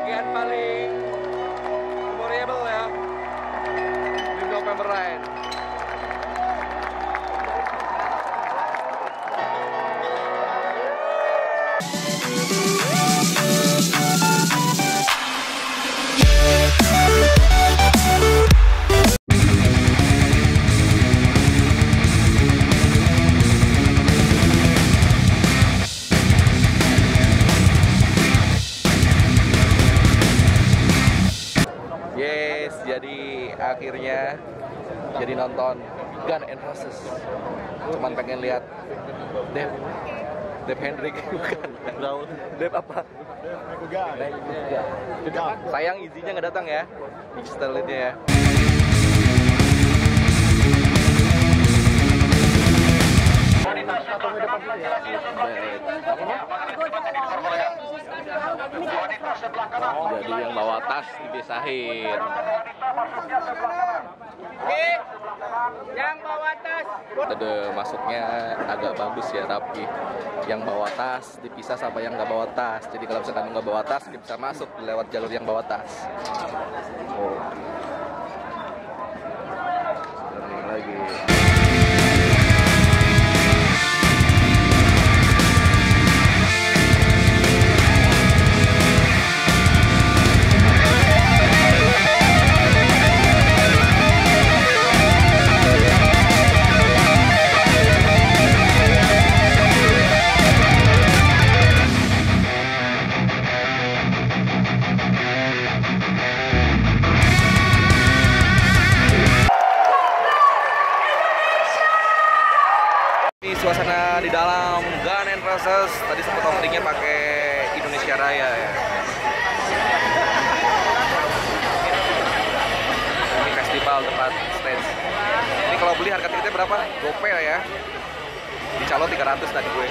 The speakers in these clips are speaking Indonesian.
bagian paling memorable ya di November Rain. Yes, jadi akhirnya jadi nonton Gun N' Roses. Cuman pengen lihat Dave Hendrik bukan. Dave apa? Sayang izinnya nggak datang ya. Installnya ya. Jadi yang bawa tas dipisahin. Yang bawa tas. Ada masuknya agak bagus ya, rapi. Yang bawa tas dipisah sama yang nggak bawa tas. Jadi kalau misalkan nggak bawa tas, dia bisa masuk lewat jalur yang bawa tas. Oh. Ini lagi. Suasana di dalam Gun N' Roses tadi sempat openingnya pakai Indonesia Raya ya. Ini festival tempat stage. Ini kalau beli harga tiketnya berapa? Gopay ya. Di calo 300 tadi gue.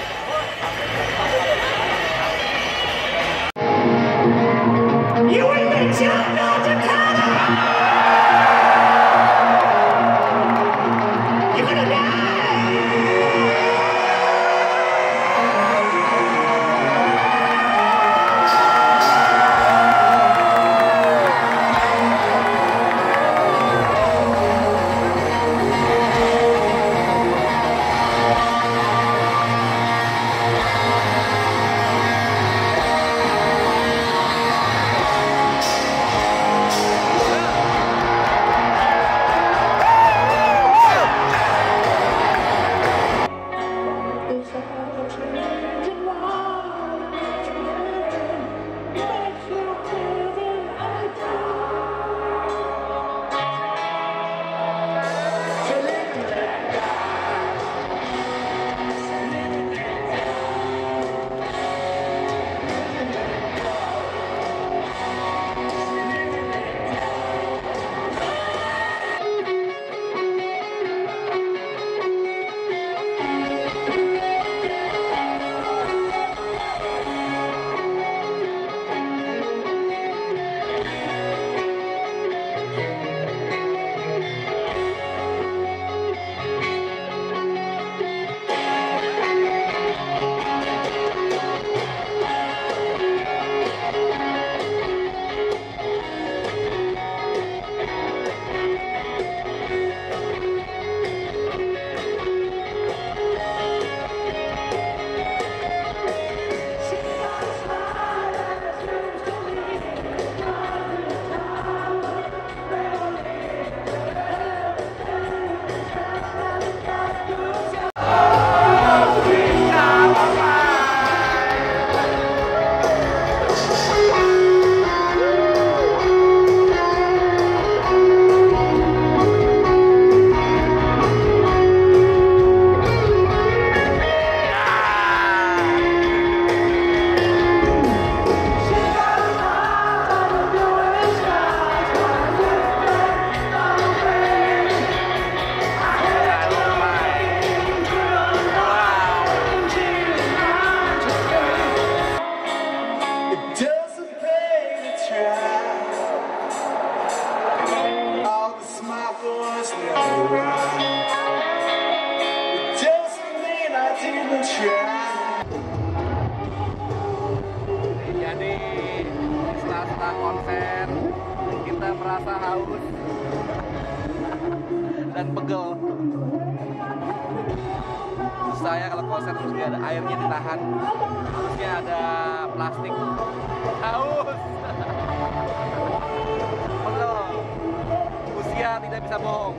You will be North Dakota! You're gonna die! setelah konser kita merasa haus dan pegel. Saya kalau konser terus nggak ada airnya ditahan, harusnya ada plastik. Haus. Pegel. Usia tidak bisa bohong.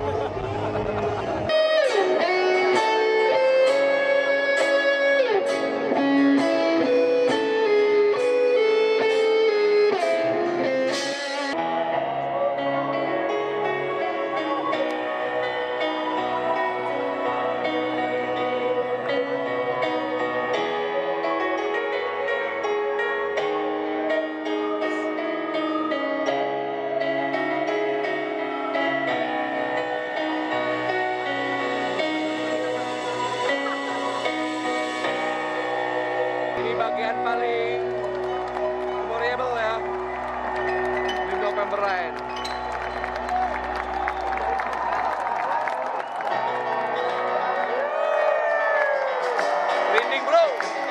Bagian paling memorable ya di November Rain. Rinding bro.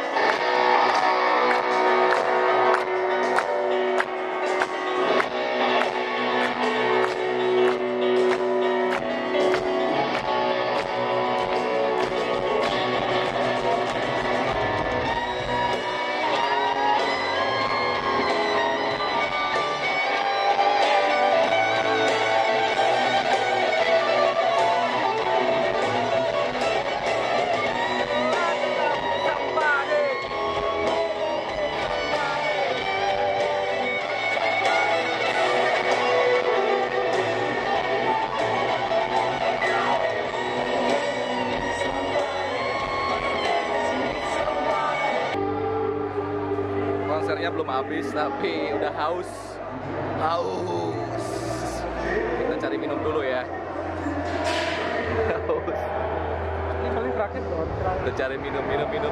Konsernya belum habis tapi udah haus. Kita cari minum dulu ya. Haus. Ini paling terakhir loh. Kita cari minum.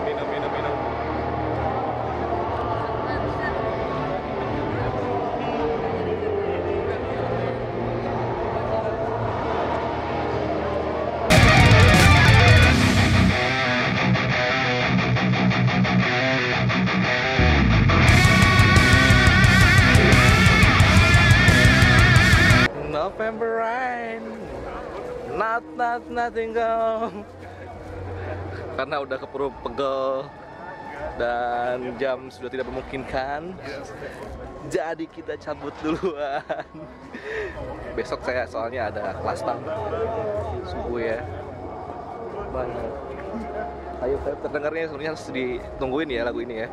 November Rain, nothing go. Karena udah keburu pegel dan jam sudah tidak memungkinkan, jadi kita cabut duluan. Besok saya soalnya ada kelas tang subuh ya. Banyak. Ayo terdengarnya sebenarnya harus ditungguin ya lagu ini ya.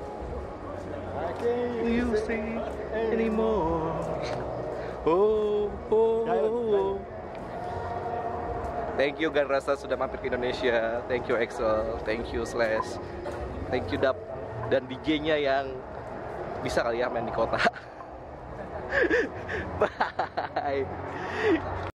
Do you see anymore? Oh. Thank you Gan Rasa sudah mampir ke Indonesia. Thank you Excel, thank you Slash, thank you Dap dan DJ-nya yang bisa kali ya main di kota. Bye.